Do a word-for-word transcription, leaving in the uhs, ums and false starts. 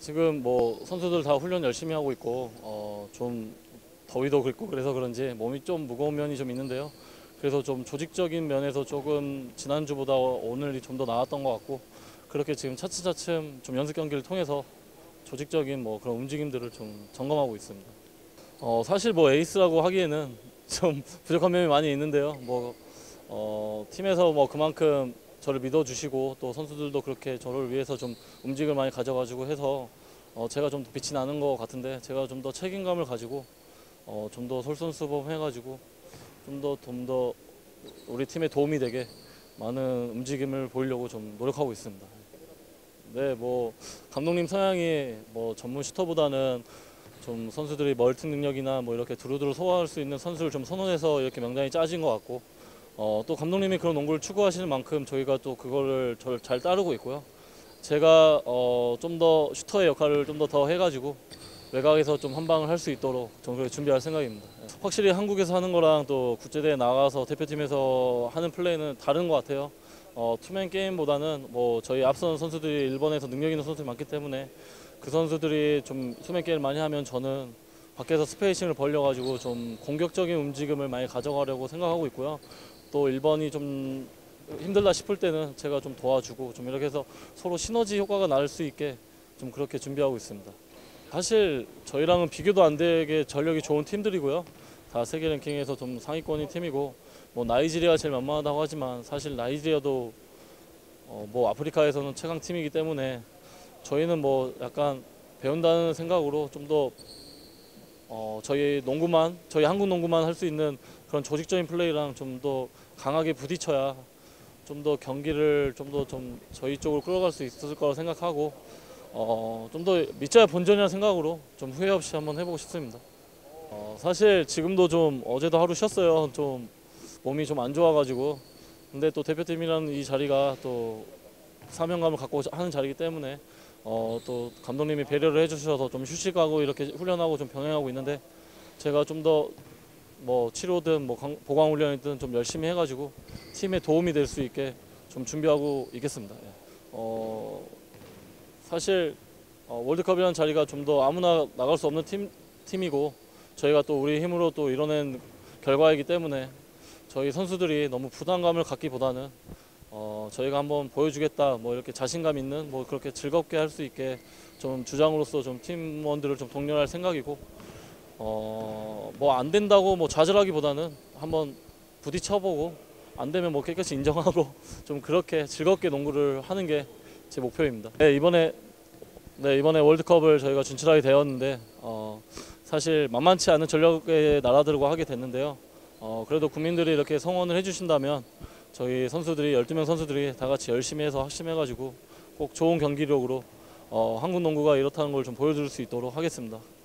지금 뭐 선수들 다 훈련 열심히 하고 있고 어, 좀 더위도 그렇고 그래서 그런지 몸이 좀 무거운 면이 좀 있는데요. 그래서 좀 조직적인 면에서 조금 지난주보다 오늘이 좀 더 나았던 것 같고 그렇게 지금 차츰차츰 좀 연습 경기를 통해서 조직적인 뭐 그런 움직임들을 좀 점검하고 있습니다. 어, 사실 뭐 에이스라고 하기에는 좀 부족한 면이 많이 있는데요. 뭐 어, 팀에서 뭐 그만큼 저를 믿어주시고 또 선수들도 그렇게 저를 위해서 좀 움직임을 많이 가져가지고 해서 어, 제가 좀 더 빛이 나는 것 같은데 제가 좀 더 책임감을 가지고 어, 좀 더 솔선수범해가지고 좀 더 좀 더 우리 팀에 도움이 되게 많은 움직임을 보이려고 좀 노력하고 있습니다. 네, 뭐 감독님 성향이 뭐 전문 슈터보다는 좀 선수들이 멀티 능력이나 뭐 이렇게 두루두루 소화할 수 있는 선수를 좀 선호해서 이렇게 명단이 짜진 것 같고 어, 또 감독님이 그런 농구를 추구하시는 만큼 저희가 또 그거를 잘 따르고 있고요. 제가 어, 좀 더 슈터의 역할을 좀 더 더 해가지고 외곽에서 좀 한 방을 할 수 있도록 좀 그렇게 준비할 생각입니다. 확실히 한국에서 하는 거랑 또 국제대회 나가서 대표팀에서 하는 플레이는 다른 것 같아요. 어, 투맨 게임보다는 뭐 저희 앞선 선수들이 일본에서 능력 있는 선수들이 많기 때문에 그 선수들이 좀 투맨 게임을 많이 하면 저는 밖에서 스페이싱을 벌려가지고 좀 공격적인 움직임을 많이 가져가려고 생각하고 있고요. 또 일본이 좀 힘들다 싶을 때는 제가 좀 도와주고 좀 이렇게 해서 서로 시너지 효과가 날 수 있게 좀 그렇게 준비하고 있습니다. 사실 저희랑은 비교도 안 되게 전력이 좋은 팀들이고요. 다 세계 랭킹에서 좀 상위권인 팀이고 뭐 나이지리아가 제일 만만하다고 하지만 사실 나이지리아도 어 뭐 아프리카에서는 최강 팀이기 때문에 저희는 뭐 약간 배운다는 생각으로 좀 더 어 저희 농구만 저희 한국 농구만 할 수 있는 그런 조직적인 플레이랑 좀 더 강하게 부딪혀야 좀 더 경기를 좀 더 좀 저희 쪽으로 끌어갈 수 있을 거라 생각하고 어, 좀 더 믿자야 본전이라는 생각으로 좀 후회 없이 한번 해보고 싶습니다. 어, 사실 지금도 좀 어제도 하루 쉬었어요. 좀 몸이 좀 안 좋아가지고. 근데 또 대표팀이라는 이 자리가 또 사명감을 갖고 하는 자리이기 때문에 어, 또 감독님이 배려를 해주셔서 좀 휴식하고 이렇게 훈련하고 좀 병행하고 있는데 제가 좀 더 뭐 치료든 뭐 보강 훈련이든 좀 열심히 해가지고 팀에 도움이 될 수 있게 좀 준비하고 있겠습니다. 어, 사실 어, 월드컵이라는 자리가 좀 더 아무나 나갈 수 없는 팀, 팀이고 저희가 또 우리 힘으로 또 이뤄낸 결과이기 때문에 저희 선수들이 너무 부담감을 갖기보다는 어, 저희가 한번 보여주겠다 뭐 이렇게 자신감 있는 뭐 그렇게 즐겁게 할 수 있게 좀 주장으로서 좀 팀원들을 좀 독려할 생각이고 어, 뭐 안 된다고 뭐 좌절하기보다는 한번 부딪혀보고 안 되면 뭐 깨끗이 인정하고 좀 그렇게 즐겁게 농구를 하는 게 제 목표입니다. 네, 이번에 네, 이번에 월드컵을 저희가 진출하게 되었는데 어, 사실 만만치 않은 전력의 나라들과 하게 됐는데요. 어, 그래도 국민들이 이렇게 성원을 해주신다면 저희 선수들이 열두 명 선수들이 다 같이 열심히 해서 확심해가지고 꼭 좋은 경기력으로 어, 한국 농구가 이렇다는 걸 좀 보여줄 수 있도록 하겠습니다.